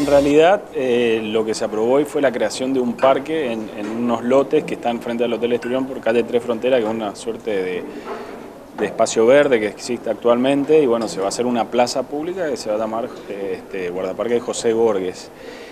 En realidad lo que se aprobó hoy fue la creación de un parque en unos lotes que están frente al Hotel Esturión por calle Tres Fronteras, que es una suerte de espacio verde que existe actualmente, y bueno, se va a hacer una plaza pública que se va a llamar Guardaparque José Borges.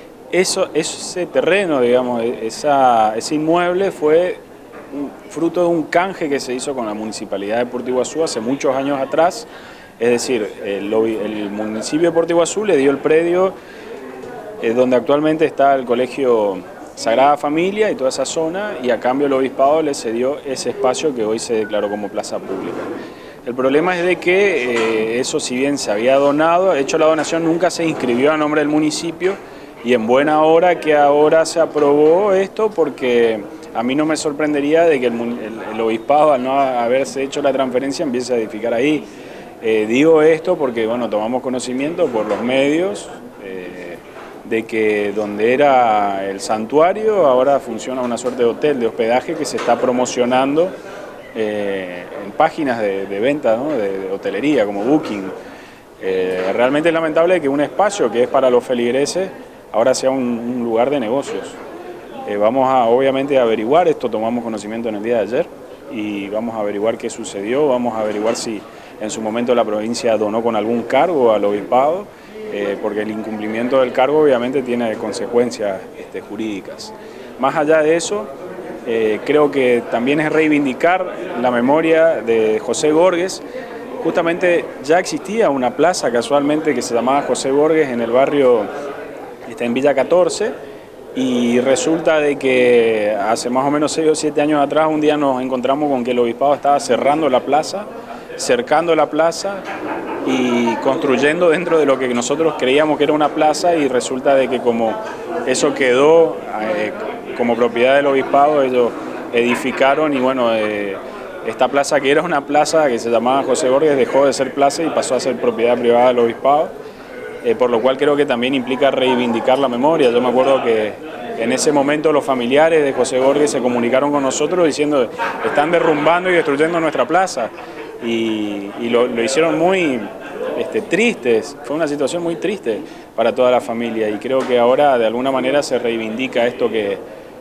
Ese terreno, digamos, ese inmueble fue fruto de un canje que se hizo con la Municipalidad de Puerto Iguazú hace muchos años atrás. Es decir, el municipio de Puerto Iguazú le dio el predio donde actualmente está el Colegio Sagrada Familia y toda esa zona, y a cambio el obispado le cedió ese espacio que hoy se declaró como plaza pública. El problema es de que eso, si bien se había donado, de hecho la donación nunca se inscribió a nombre del municipio, y en buena hora que ahora se aprobó esto, porque a mí no me sorprendería de que el obispado, al no haberse hecho la transferencia, empiece a edificar ahí. Digo esto porque bueno, tomamos conocimiento por los medios de que donde era el santuario ahora funciona una suerte de hotel, de hospedaje que se está promocionando en páginas de venta, ¿no? de hotelería como Booking. Realmente es lamentable que un espacio que es para los feligreses ahora sea un lugar de negocios. Vamos a obviamente averiguar esto, tomamos conocimiento en el día de ayer y vamos a averiguar qué sucedió, vamos a averiguar si en su momento la provincia donó con algún cargo al obispado, porque el incumplimiento del cargo obviamente tiene consecuencias jurídicas. Más allá de eso, creo que también es reivindicar la memoria de José Borges. Justamente ya existía una plaza casualmente que se llamaba José Borges en el barrio, en Villa 14, y resulta de que hace más o menos 6 o 7 años atrás un día nos encontramos con que el obispado estaba cerrando la plaza, cercando la plaza y construyendo dentro de lo que nosotros creíamos que era una plaza, y resulta de que como eso quedó como propiedad del obispado, ellos edificaron y bueno, esta plaza, que era una plaza que se llamaba José Borges, dejó de ser plaza y pasó a ser propiedad privada del obispado, por lo cual creo que también implica reivindicar la memoria. Yo me acuerdo que en ese momento los familiares de José Borges se comunicaron con nosotros diciendo: están derrumbando y destruyendo nuestra plaza. Y lo hicieron muy tristes, fue una situación muy triste para toda la familia, y creo que ahora de alguna manera se reivindica esto que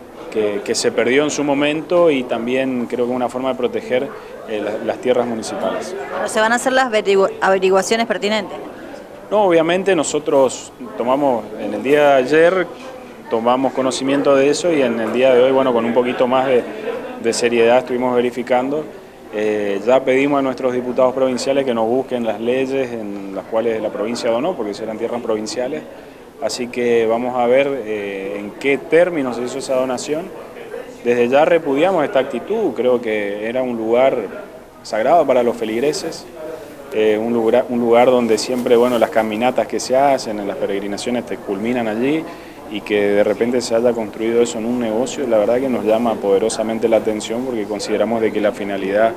se perdió en su momento, y también creo que es una forma de proteger las tierras municipales. ¿Pero se van a hacer las averiguaciones pertinentes? No, obviamente nosotros tomamos, en el día de ayer tomamos conocimiento de eso, y en el día de hoy, bueno, con un poquito más de seriedad estuvimos verificando. Ya pedimos a nuestros diputados provinciales que nos busquen las leyes en las cuales la provincia donó, porque serán tierras provinciales, así que vamos a ver en qué términos se hizo esa donación. Desde ya repudiamos esta actitud, creo que era un lugar sagrado para los feligreses, un lugar donde siempre, bueno, las caminatas que se hacen, las peregrinaciones culminan allí, y que de repente se haya construido eso en un negocio, la verdad que nos llama poderosamente la atención, porque consideramos de que la finalidad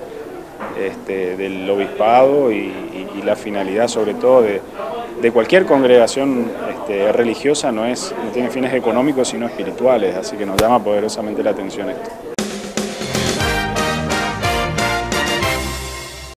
del obispado y la finalidad sobre todo de cualquier congregación religiosa no tiene fines económicos sino espirituales, así que nos llama poderosamente la atención esto.